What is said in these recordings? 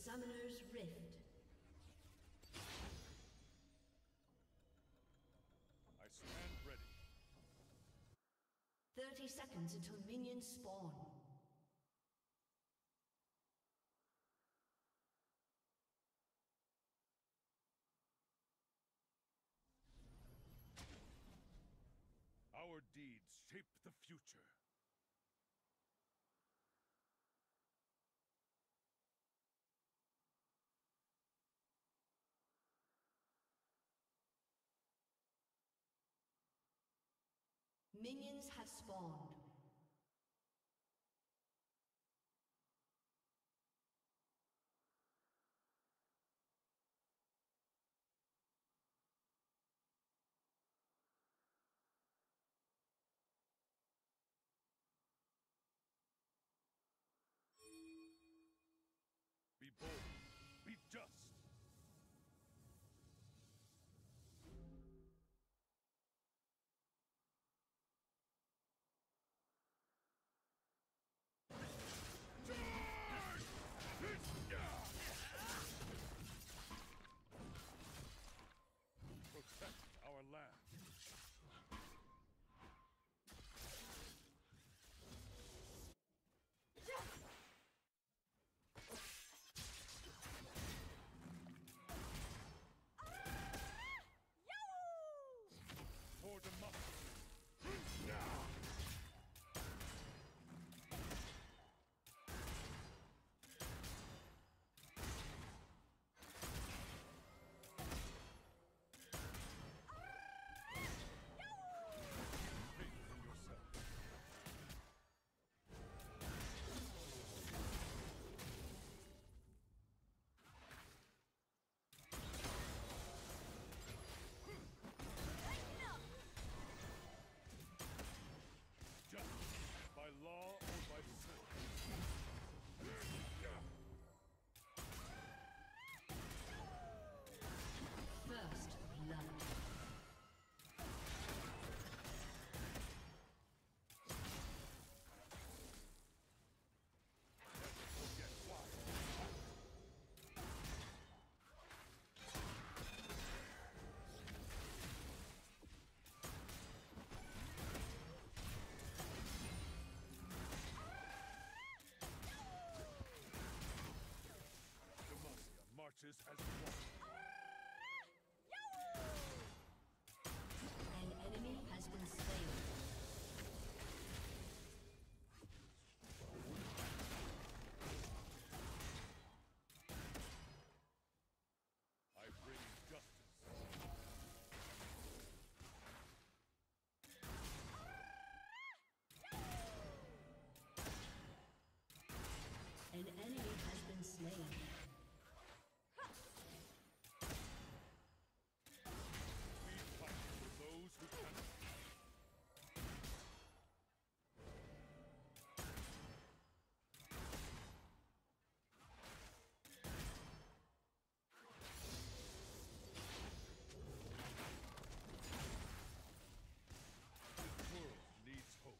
Summoner's Rift. I stand ready. 30 seconds until minions spawn. Our deeds shape the future. Minions have spawned. Be bold, be just. Protect our land. For democracy. By law or by sword. First blood. Marches as one. An enemy has been slain. I bring justice. An enemy has been slain. Those who cannot. This world needs hope.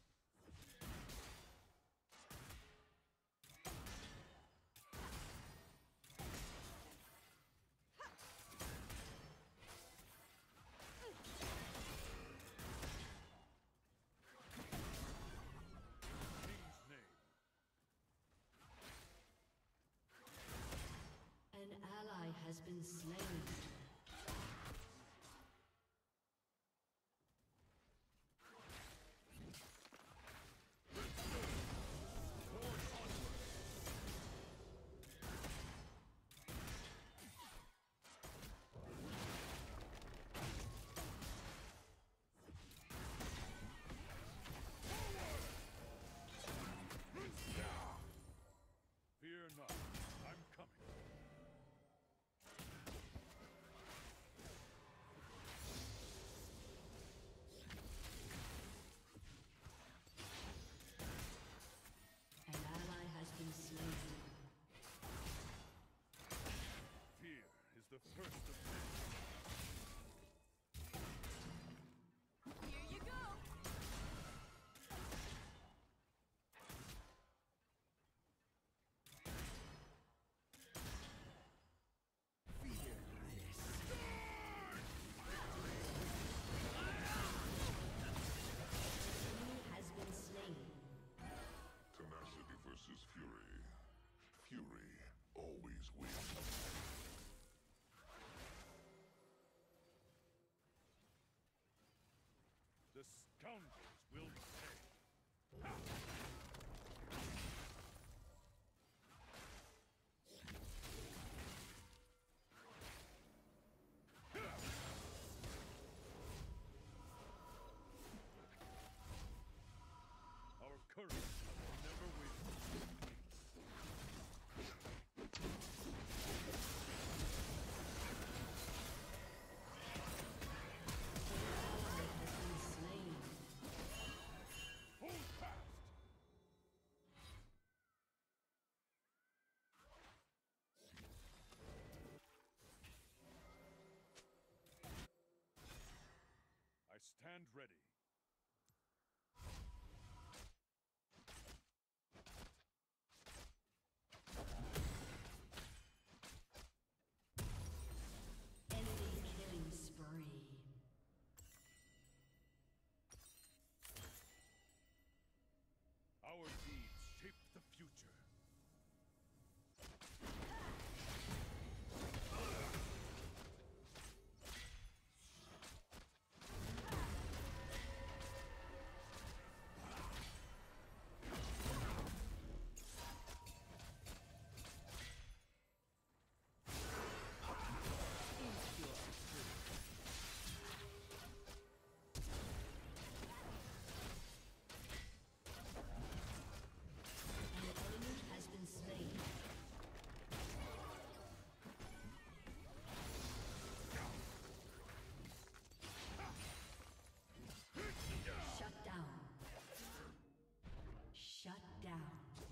Courage never wavers. Hold fast! I stand ready. Enemy killing spree. Our deeds shape the future. Shut down.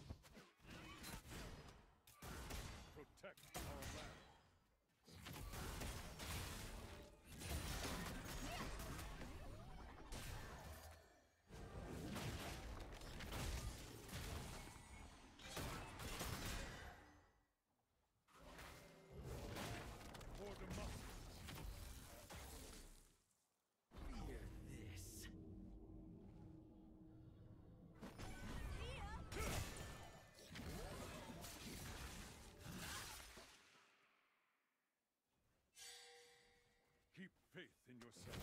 Protect our land. For democracy. Hear this. Keep faith in yourself.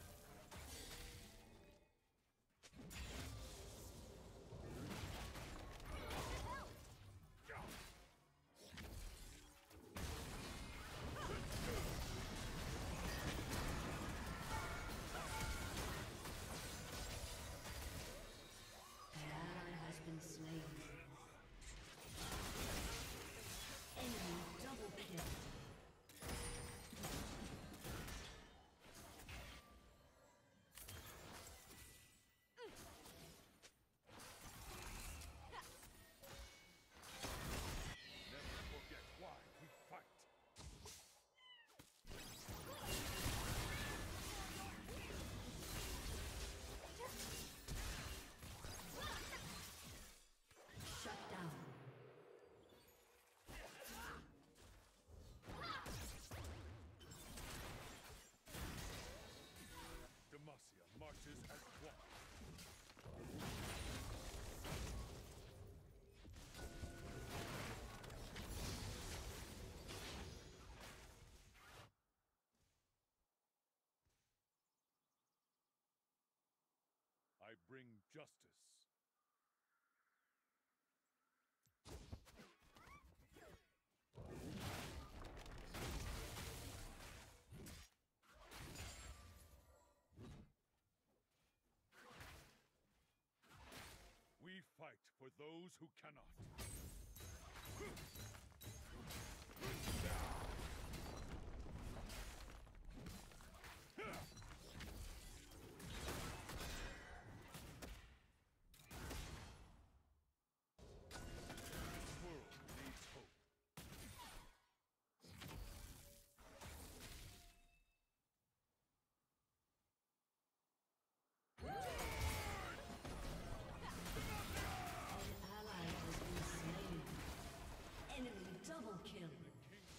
An ally has been slain. Enemy double kill. Never forget why we fight. Shut down. Demacia marches as one. I bring justice. We fight for those who cannot. This world needs hope. An ally has been slain. Enemy double kill. The king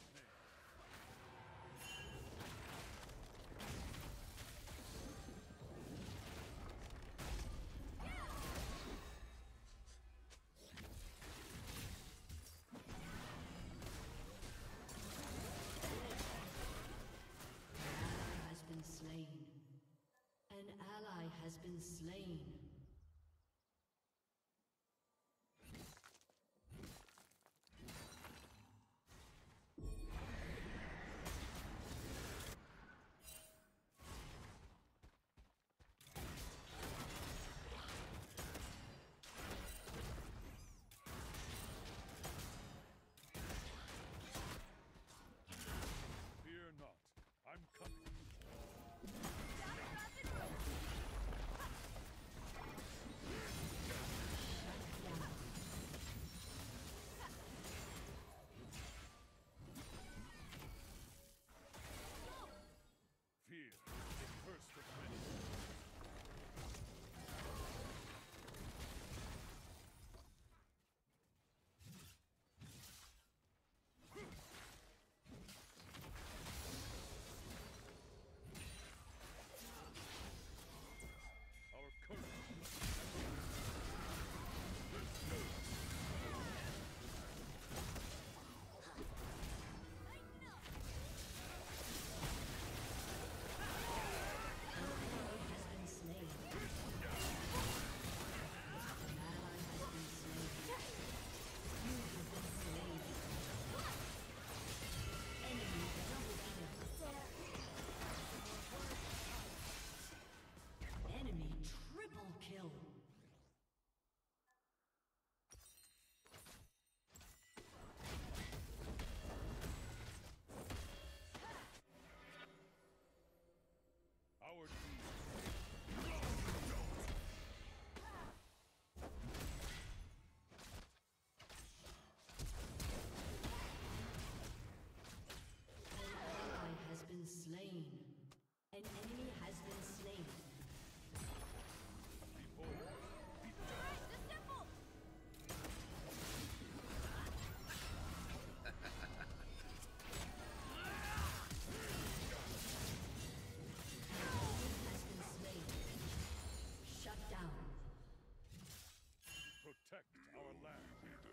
protect our land.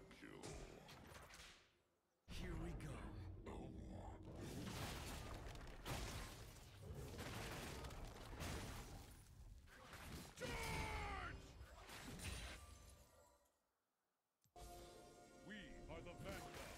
Here we go. Charge! We are the vanguard.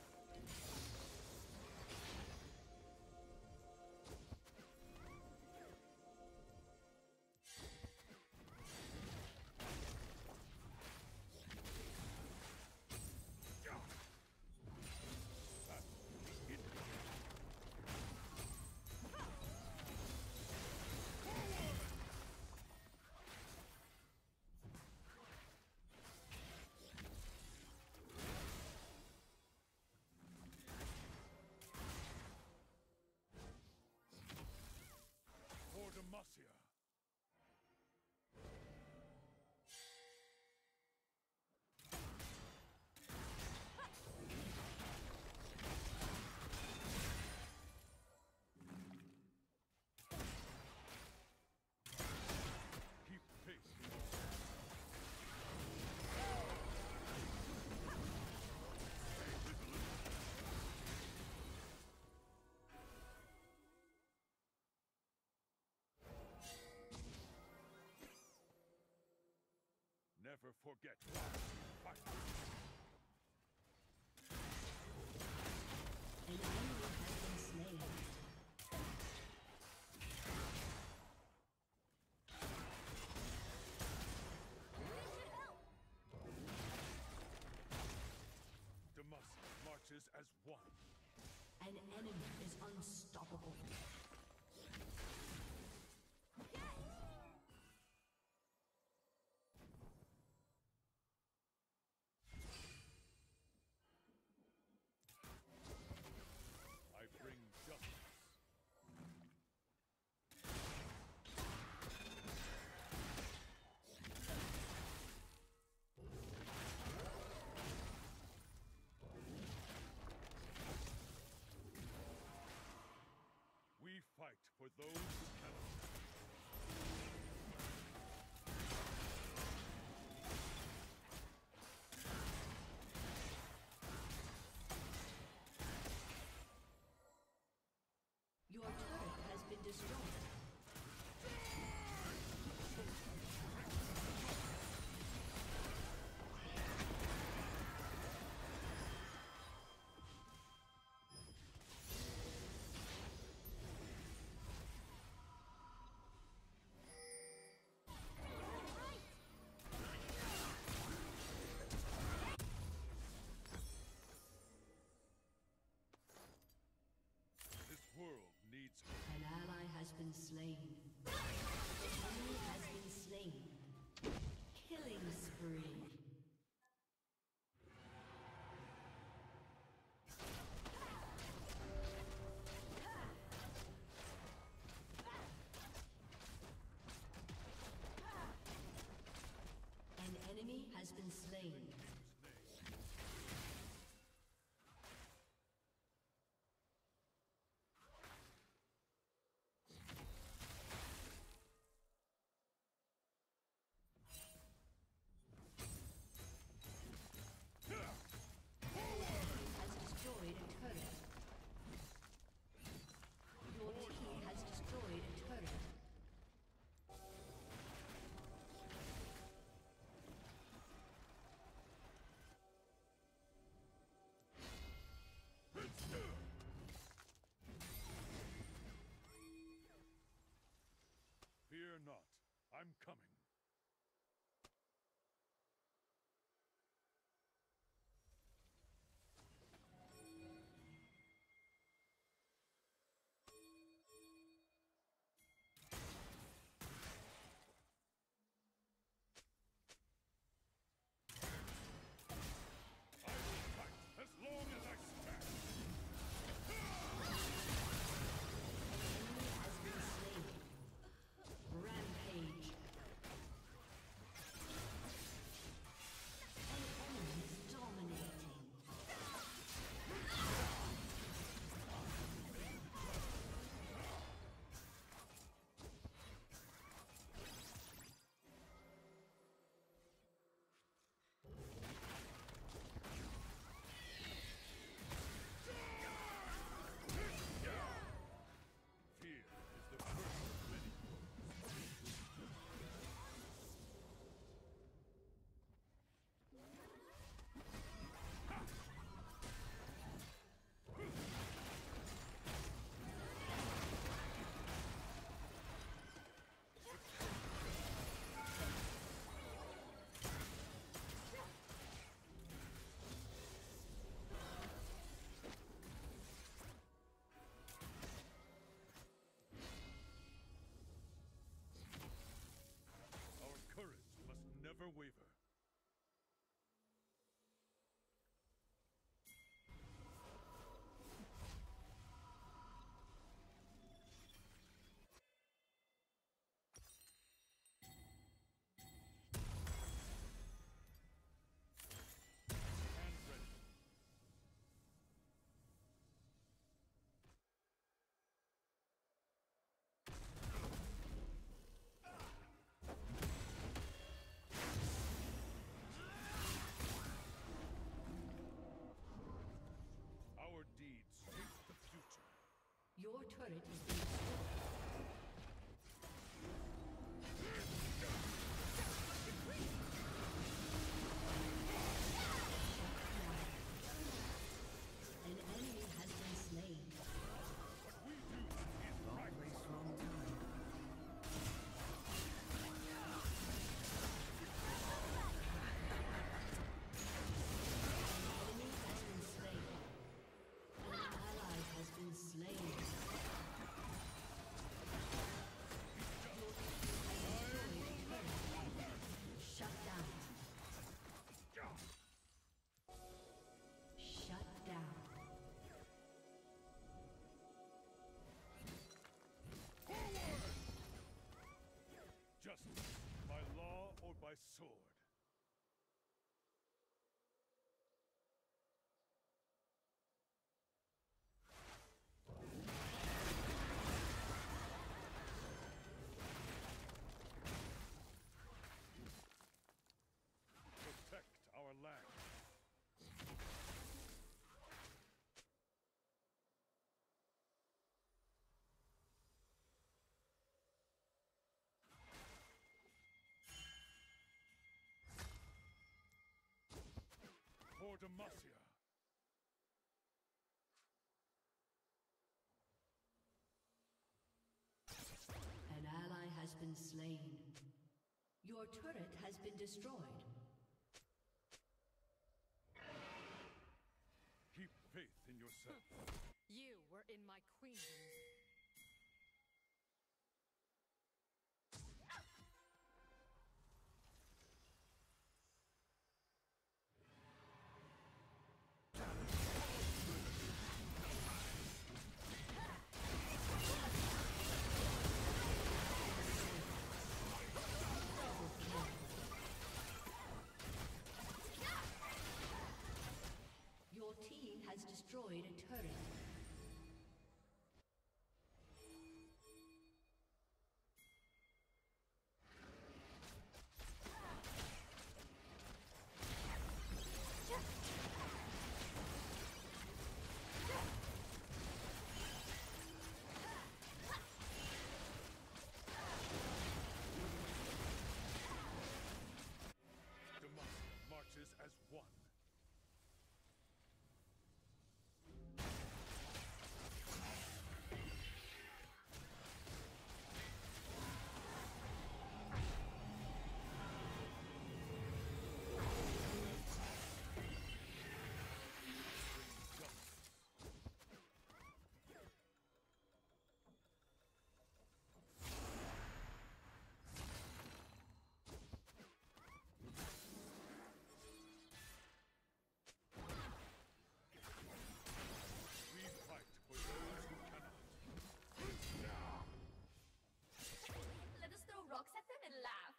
For Demacia. Keep pace. Never forget. Fight. An enemy has been slain. Demacia marches as one. An enemy is unstoppable. I bring justice. We fight for those who cannot. Your turret has been destroyed. This world needs hope. An ally has been slain. An enemy has been slain. Killing spree. An enemy has been slain. Has destroyed a turret. Your team has destroyed a turret. Fear not. I'm coming. I will fight as long as I stand. Enemy has been slain. Rampage. never waver. Stand ready. Our deeds shape the future. Your turret has been destroyed. An enemy has been slain. What we do is right. Place wrong time. Enemy has been slain. An ally has been slain. Shut down. Shut down. Justice, by law or by sword. Protect our land. For Demacia. An ally has been slain. Your turret has been destroyed. Keep faith in yourself. You were in my queendom. Your team has destroyed a turret. Demacia marches as one. We fight for those who cannot. Let us throw rocks at them and laugh.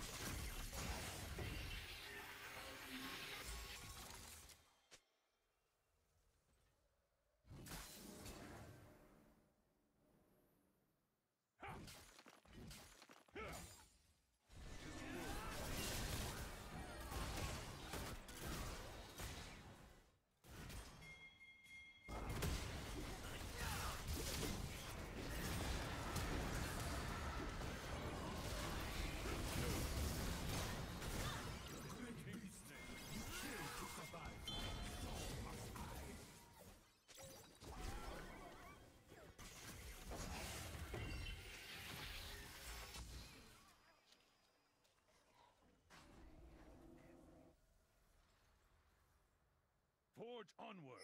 Forge onward.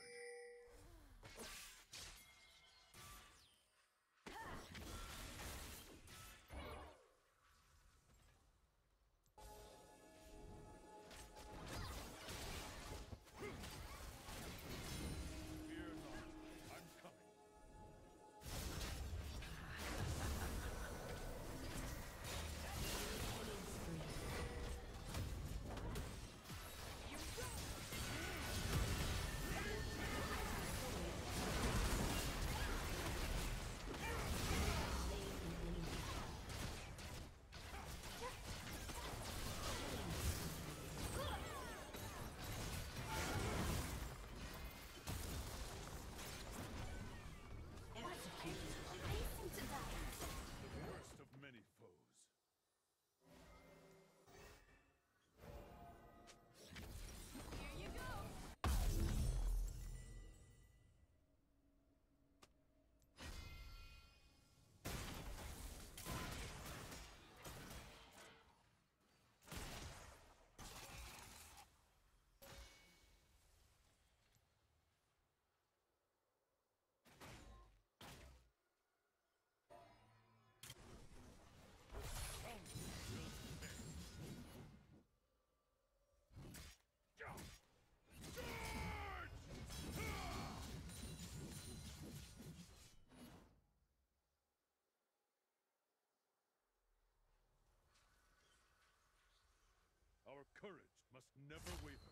Courage must never waver.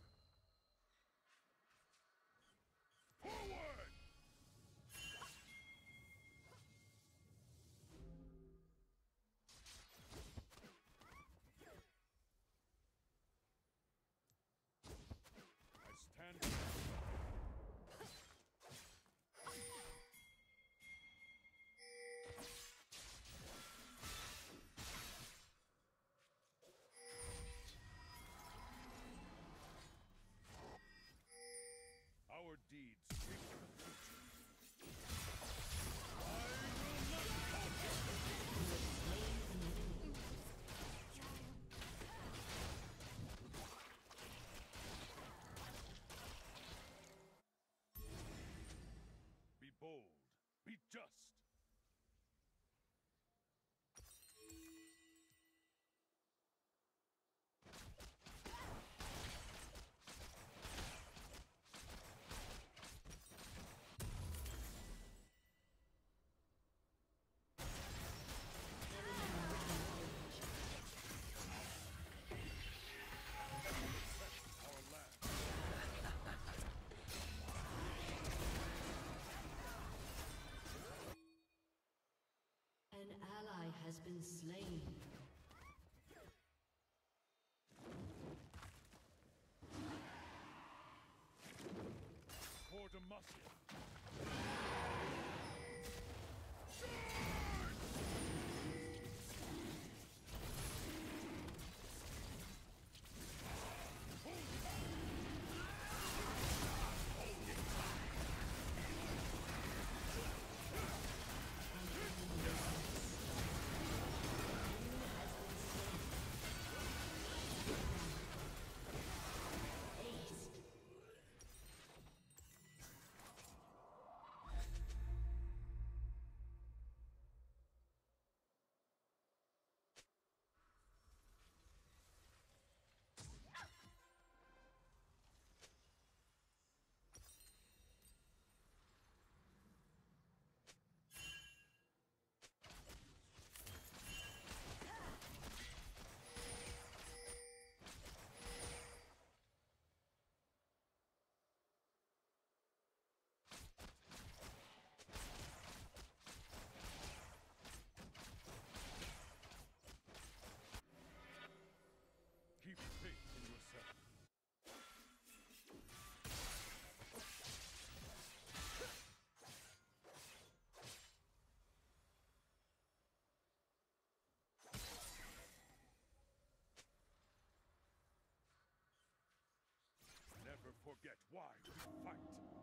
Forward! I stand. Our deeds shape the future. I will not falter! Be bold. Be just. Our land. An ally has been slain. For Demacia. Keep faith in yourself. Never forget why we fight.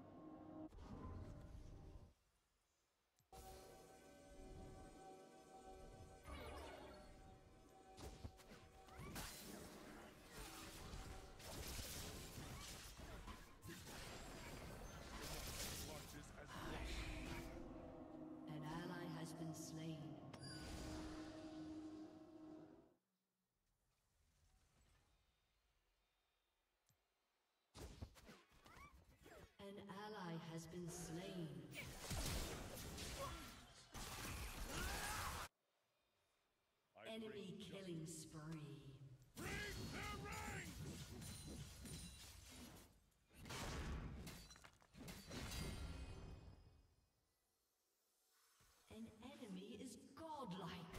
Marches as one. An ally has been slain. An ally has been slain. I Enemy bring killing spree. Break their ranks! An enemy is godlike.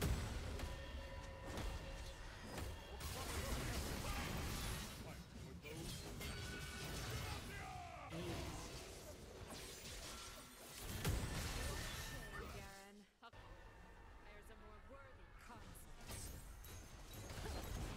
Fight for those who Garen. There's a more worthy concept.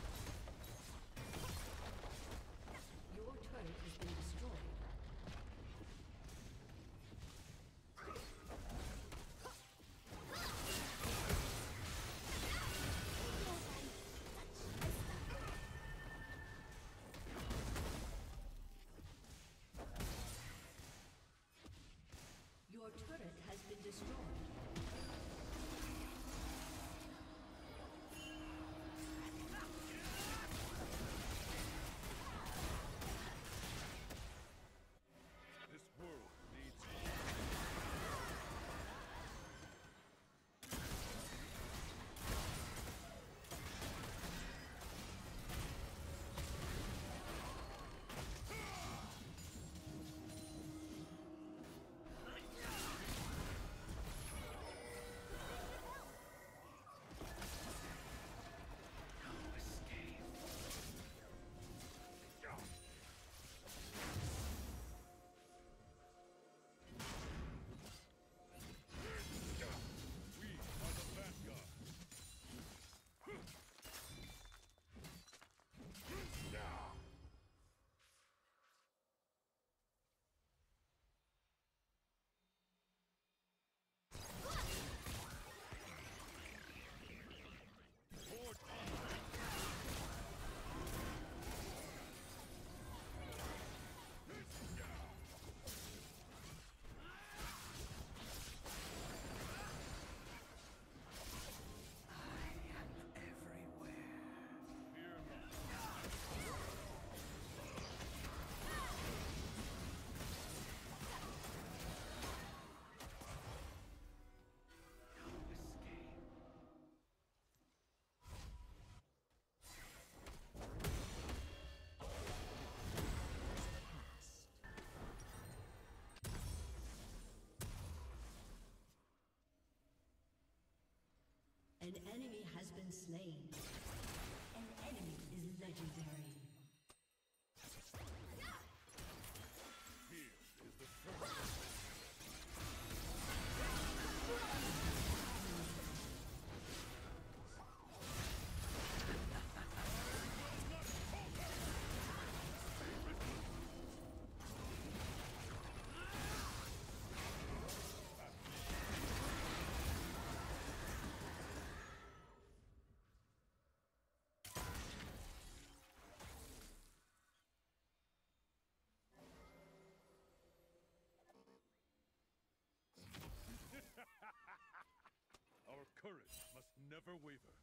An enemy has been slain. An enemy is legendary. Here is the first. Our courage must never waver.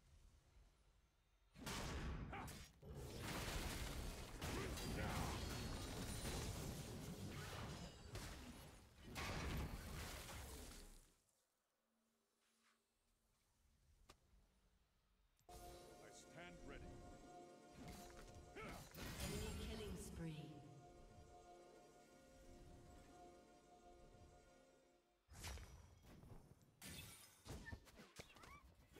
I stand ready. Enemy killing spree.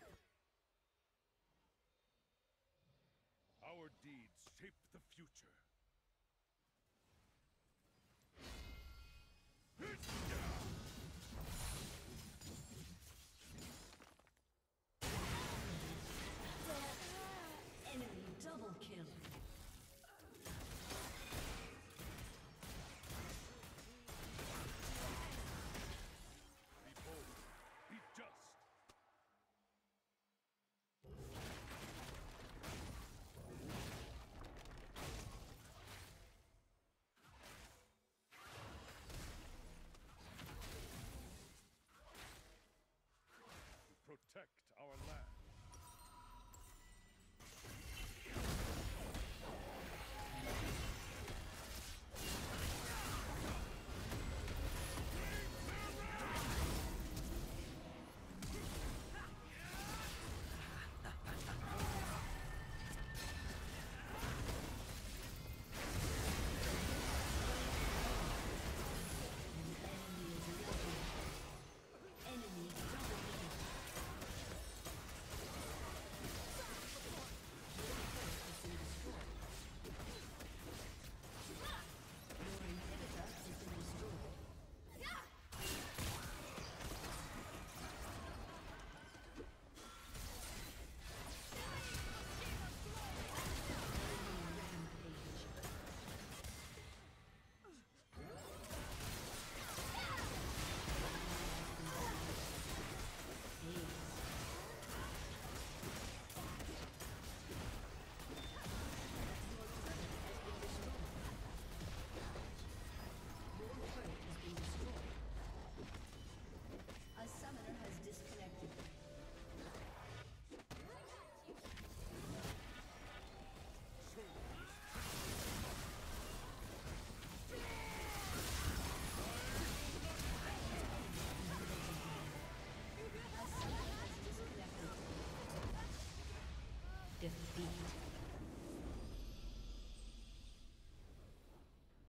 Our deeds shape the future.